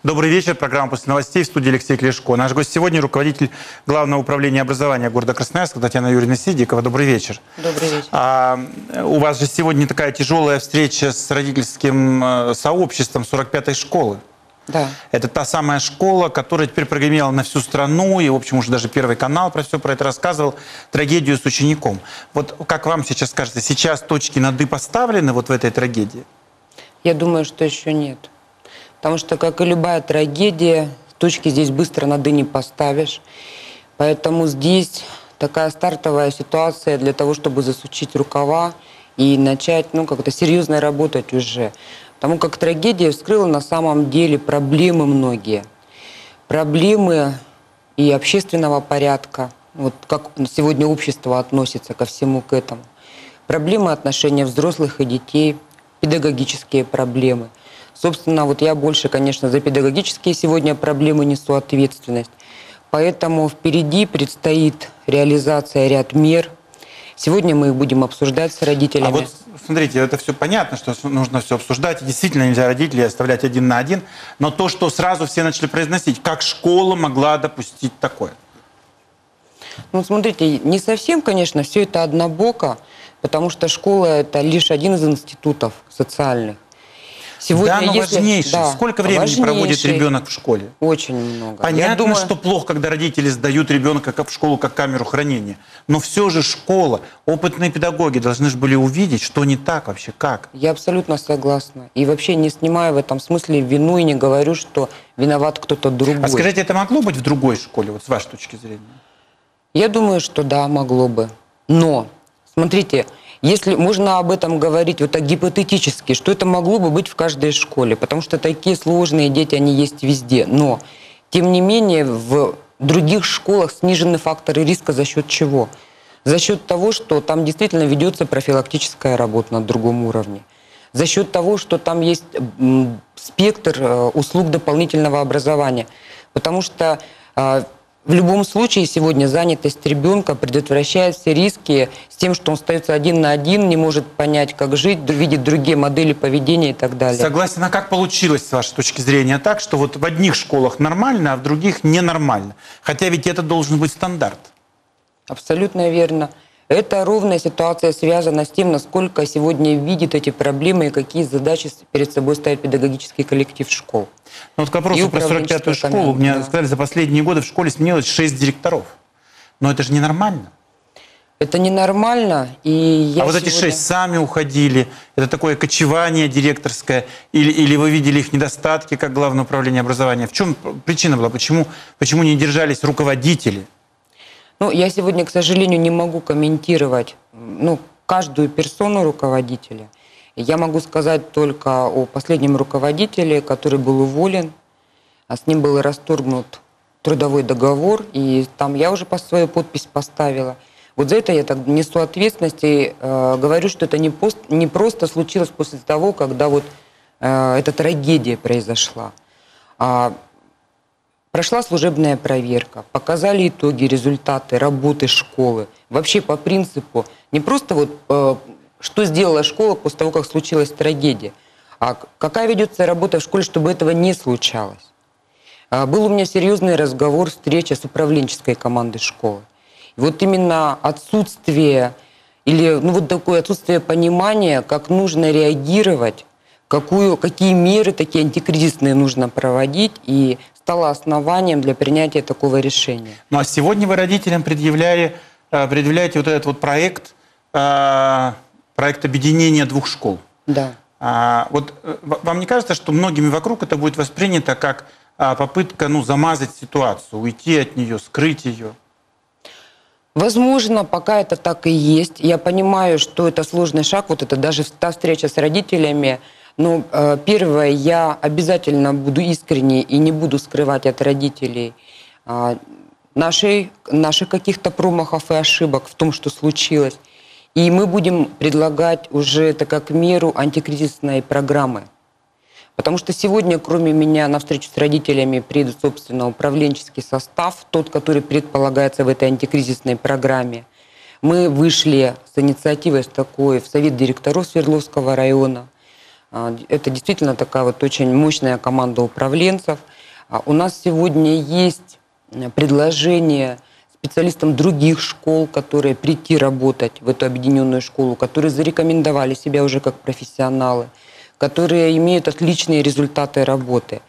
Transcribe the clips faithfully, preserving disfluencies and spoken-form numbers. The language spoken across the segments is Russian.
Добрый вечер. Программа «После новостей» в студии Алексей Клешко. Наш гость сегодня — руководитель Главного управления образования города Красноярска Татьяна Юрьевна Сидикова. Добрый вечер. Добрый вечер. А, у вас же сегодня такая тяжелая встреча с родительским сообществом сорок пятой школы. Да. Это та самая школа, которая теперь прогремела на всю страну, и, в общем, уже даже Первый канал про все про это рассказывал, трагедию с учеником. Вот как вам сейчас кажется, сейчас точки над «и» поставлены вот в этой трагедии? Я думаю, что еще нет. Потому что, как и любая трагедия, точки здесь быстро над «и» не поставишь. Поэтому здесь такая стартовая ситуация для того, чтобы засучить рукава и начать, ну, как-то серьезно работать уже. Потому как трагедия вскрыла на самом деле проблемы многие. Проблемы и общественного порядка, вот как сегодня общество относится ко всему к этому. Проблемы отношения взрослых и детей, педагогические проблемы. Собственно, вот я больше, конечно, за педагогические сегодня проблемы несу ответственность. Поэтому впереди предстоит реализация ряд мер. Сегодня мы их будем обсуждать с родителями. А вот смотрите, это все понятно, что нужно все обсуждать. И действительно нельзя родителей оставлять один на один. Но то, что сразу все начали произносить, как школа могла допустить такое? Ну, смотрите, не совсем, конечно, все это однобоко, потому что школа – это лишь один из институтов социальных. Сегодня, да, но если... важнейший. Да, Сколько времени важнейший. проводит ребенок в школе? Очень много. Понятно, думаю... что плохо, когда родители сдают ребенка в школу как камеру хранения. Но все же школа, опытные педагоги должны же были увидеть, что не так вообще, как. Я абсолютно согласна. И вообще не снимаю в этом смысле вину и не говорю, что виноват кто-то другой. А скажите, это могло быть в другой школе, вот с вашей точки зрения? Я думаю, что да, могло бы. Но, смотрите... Если можно об этом говорить вот так гипотетически, что это могло бы быть в каждой школе, потому что такие сложные дети, они есть везде. Но, тем не менее, в других школах снижены факторы риска за счет чего? За счет того, что там действительно ведется профилактическая работа на другом уровне. За счет того, что там есть спектр услуг дополнительного образования. Потому что... В любом случае сегодня занятость ребенка предотвращает все риски с тем, что он остается один на один, не может понять, как жить, видит другие модели поведения и так далее. Согласен. А как получилось, с вашей точки зрения, так, что вот в одних школах нормально, а в других ненормально? Хотя ведь это должен быть стандарт. Абсолютно верно. Эта ровная ситуация связана с тем, насколько сегодня видит эти проблемы и какие задачи перед собой ставит педагогический коллектив школ. Ну вот к вопросу про сорок пятую школу. Мне да. сказали, за последние годы в школе сменилось шесть директоров. Но это же ненормально. Это ненормально. И я а вот сегодня... эти шесть сами уходили. Это такое кочевание директорское. Или, или вы видели их недостатки как Главное управление образования? В чем причина была? Почему, почему не держались руководители? Ну, я сегодня, к сожалению, не могу комментировать ну, каждую персону руководителя. Я могу сказать только о последнем руководителе, который был уволен. А с ним был расторгнут трудовой договор, и там я уже свою подпись поставила. Вот за это я так несу ответственность и э, говорю, что это не, пост, не просто случилось после того, когда вот э, эта трагедия произошла. А, Прошла служебная проверка, показали итоги, результаты работы школы. Вообще по принципу не просто вот э, что сделала школа после того, как случилась трагедия, а какая ведется работа в школе, чтобы этого не случалось. А, был у меня серьезный разговор, встреча с управленческой командой школы. И вот именно отсутствие или ну вот такое отсутствие понимания, как нужно реагировать, какую, какие меры такие антикризисные нужно проводить, и стало основанием для принятия такого решения. Ну а сегодня вы родителям предъявляли, предъявляете вот этот вот проект, проект объединения двух школ. Да. А, вот вам не кажется, что многими вокруг это будет воспринято как попытка ну, замазать ситуацию, уйти от нее, скрыть ее? Возможно, пока это так и есть. Я понимаю, что это сложный шаг, вот это даже та встреча с родителями. Но э, первое, я обязательно буду искренне и не буду скрывать от родителей э, нашей, наших каких-то промахов и ошибок в том, что случилось. И мы будем предлагать уже это как меру антикризисной программы. Потому что сегодня, кроме меня, на встречу с родителями приедет, собственно, управленческий состав, тот, который предполагается в этой антикризисной программе. Мы вышли с инициативой с такой в Совет директоров Свердловского района. Это действительно такая вот очень мощная команда управленцев. У нас сегодня есть предложение специалистам других школ, которые прийти работать в эту объединенную школу, которые зарекомендовали себя уже как профессионалы, которые имеют отличные результаты работы.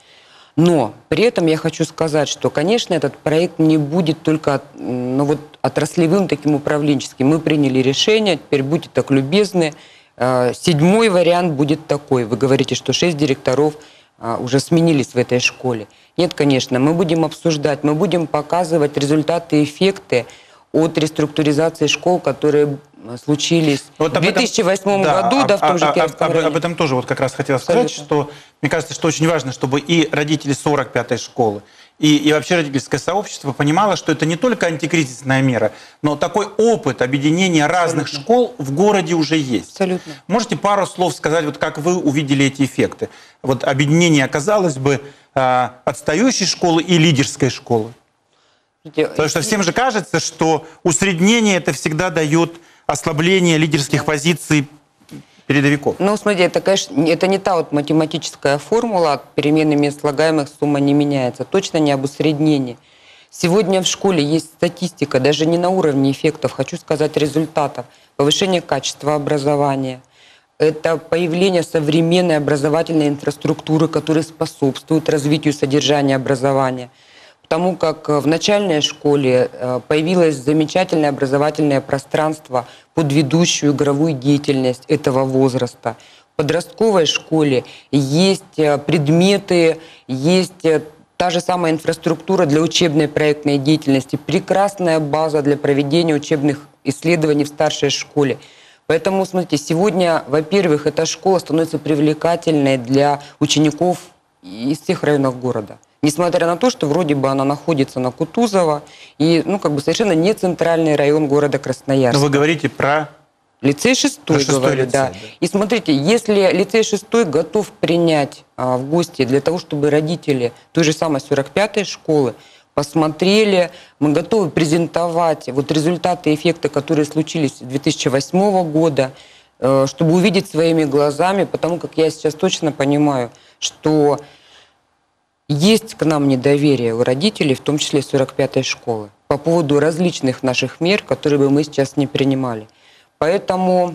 Но при этом я хочу сказать, что, конечно, этот проект не будет только ну, вот, отраслевым таким управленческим. Мы приняли решение, теперь будьте так любезны. Седьмой вариант будет такой. Вы говорите, что шесть директоров уже сменились в этой школе. Нет, конечно, мы будем обсуждать, мы будем показывать результаты, эффекты от реструктуризации школ, которые случились вот в две тысячи восьмом этом, году, да, да, в том а, же а, Кировском об, районе. Об этом тоже вот как раз хотела сказать, Абсолютно. Что мне кажется, что очень важно, чтобы и родители сорок пятой школы, и, и вообще родительское сообщество понимало, что это не только антикризисная мера, но такой опыт объединения разных Абсолютно. Школ в городе уже есть. Абсолютно. Можете пару слов сказать, вот как вы увидели эти эффекты? Вот объединение, казалось бы, отстающей школы и лидерской школы. Потому что всем же кажется, что усреднение это всегда дает ослабление лидерских позиций передовиков. Ну, смотрите, это, конечно, это не та вот математическая формула, от перемены мест слагаемых сумма не меняется. Точно не об усреднении. Сегодня в школе есть статистика, даже не на уровне эффектов, хочу сказать, результатов. Повышение качества образования. Это появление современной образовательной инфраструктуры, которая способствует развитию содержания образования. Потому как в начальной школе появилось замечательное образовательное пространство под ведущую игровую деятельность этого возраста. В подростковой школе есть предметы, есть та же самая инфраструктура для учебной проектной деятельности, прекрасная база для проведения учебных исследований в старшей школе. Поэтому, смотрите, сегодня, во-первых, эта школа становится привлекательной для учеников из всех районов города. Несмотря на то, что вроде бы она находится на Кутузова, и ну, как бы совершенно не центральный район города Красноярска. Но вы говорите про... Лицей шестой, про шестой говорю, лицей, да. да. И смотрите, если лицей шестой готов принять а, в гости для того, чтобы родители той же самой сорок пятой школы посмотрели, мы готовы презентовать вот результаты и эффекты, которые случились с две тысячи восьмого года, э, чтобы увидеть своими глазами, потому как я сейчас точно понимаю, что есть к нам недоверие у родителей, в том числе сорок пятой школы, по поводу различных наших мер, которые бы мы сейчас не принимали. Поэтому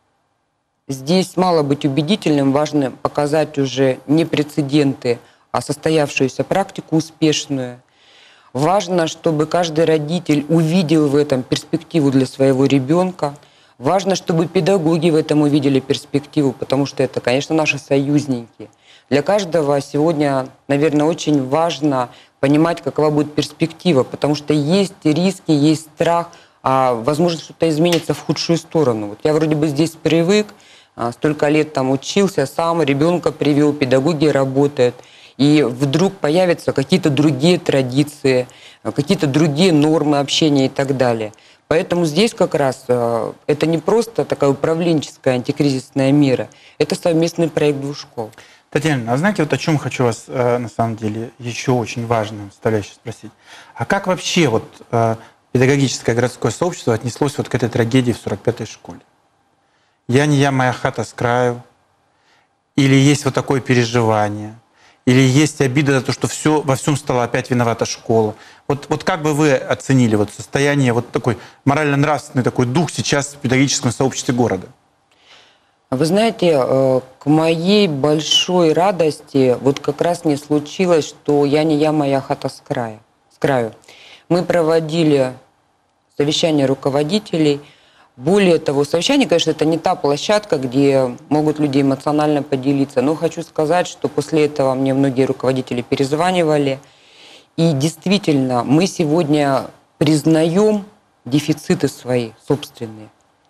здесь мало быть убедительным, важно показать уже не прецеденты, а состоявшуюся практику успешную. Важно, чтобы каждый родитель увидел в этом перспективу для своего ребенка. Важно, чтобы педагоги в этом увидели перспективу, потому что это, конечно, наши союзники. Для каждого сегодня, наверное, очень важно понимать, какова будет перспектива, потому что есть риски, есть страх, а возможно, что-то изменится в худшую сторону. Вот я вроде бы здесь привык, столько лет там учился, сам ребенка привел, педагоги работают, и вдруг появятся какие-то другие традиции, какие-то другие нормы общения и так далее. Поэтому здесь как раз это не просто такая управленческая антикризисная мера, это совместный проект двух школ. Татьяна, а знаете, вот о чем хочу вас, на самом деле, еще очень важно составляющее спросить. А как вообще вот педагогическое городское сообщество отнеслось вот к этой трагедии в сорок пятой школе? Я не я, моя хата с краю? Или есть вот такое переживание? Или есть обида за то, что все, во всем стала опять виновата школа? Вот, вот как бы вы оценили вот состояние, вот такой морально-нравственный такой дух сейчас в педагогическом сообществе города? Вы знаете, к моей большой радости вот как раз не случилось, что я не я, моя хата с краю. С краю. Мы проводили совещание руководителей. Более того, совещание, конечно, это не та площадка, где могут люди эмоционально поделиться. Но хочу сказать, что после этого мне многие руководители перезванивали. И действительно, мы сегодня признаем дефициты свои собственные.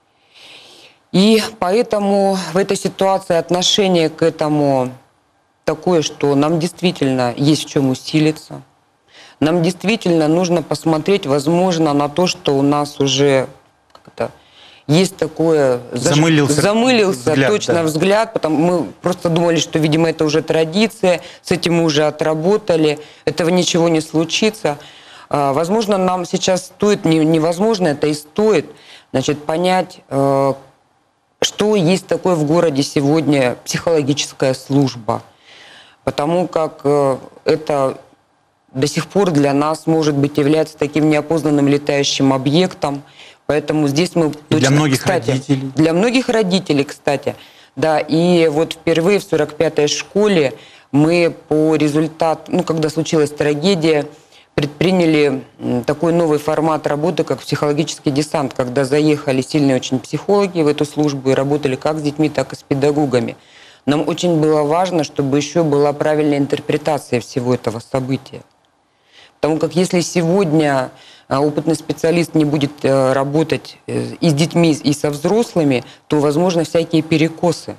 И поэтому в этой ситуации отношение к этому такое, что нам действительно есть в чем усилиться. Нам действительно нужно посмотреть, возможно, на то, что у нас уже как-то есть такое... Замылился, замылился взгляд, точно да. взгляд. Потому мы просто думали, что, видимо, это уже традиция, с этим мы уже отработали, этого ничего не случится. Возможно, нам сейчас стоит, невозможно, это и стоит, значит, понять, что есть такое в городе сегодня психологическая служба. Потому как это до сих пор для нас, может быть, является таким неопознанным летающим объектом. Поэтому здесь мы точно... Для многих кстати, родителей. Для многих родителей, кстати. Да, и вот впервые в сорок пятой школе мы по результату, ну, когда случилась трагедия, предприняли такой новый формат работы, как психологический десант, когда заехали сильные очень психологи в эту службу и работали как с детьми, так и с педагогами. Нам очень было важно, чтобы еще была правильная интерпретация всего этого события. Потому как если сегодня опытный специалист не будет работать и с детьми, и со взрослыми, то, возможно, всякие перекосы.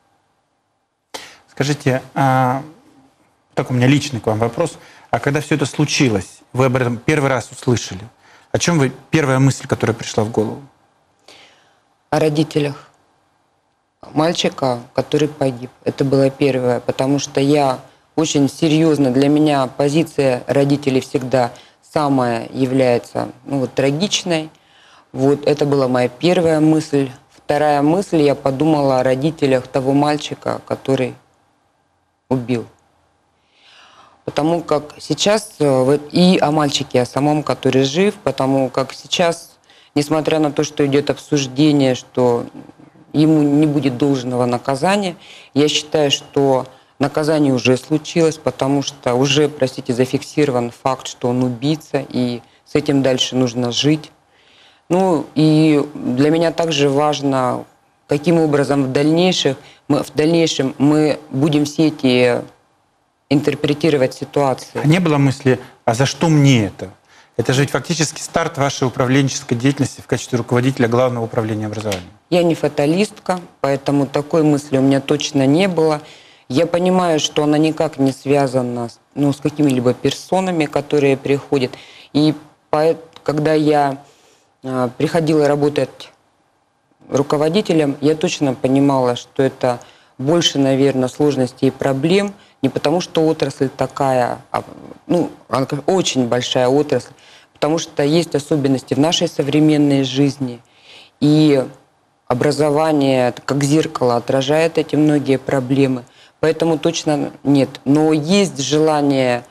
Скажите, а, так у меня личный к вам вопрос. А когда все это случилось, вы об этом первый раз услышали, о чем вы, первая мысль, которая пришла в голову? О родителях мальчика, который погиб. Это было первое, потому что я очень серьезно, для меня позиция родителей всегда самая является, ну, вот, трагичной. Вот это была моя первая мысль. Вторая мысль, я подумала о родителях того мальчика, который убил. Потому как сейчас, и о мальчике, о самом, который жив, потому как сейчас, несмотря на то, что идет обсуждение, что ему не будет должного наказания, я считаю, что наказание уже случилось, потому что уже, простите, зафиксирован факт, что он убийца, и с этим дальше нужно жить. Ну и для меня также важно, каким образом в дальнейшем мы, в дальнейшем мы будем все эти интерпретировать ситуации. А не было мысли, а за что мне это? Это же ведь фактически старт вашей управленческой деятельности в качестве руководителя Главного управления образования. Я не фаталистка, поэтому такой мысли у меня точно не было. Я понимаю, что она никак не связана, ну, с какими-либо персонами, которые приходят. И по, когда я э, приходила работать руководителем, я точно понимала, что это больше, наверное, сложностей и проблем, не потому что отрасль такая, а, ну, она очень большая отрасль, потому что есть особенности в нашей современной жизни. И образование, как зеркало, отражает эти многие проблемы. Поэтому точно нет. Но есть желание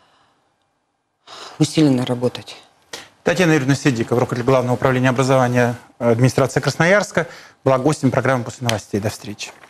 усиленно работать. Татьяна Юрьевна Сидикова, руководитель Главного управления образования администрации Красноярска, была гостем программы «После новостей». До встречи.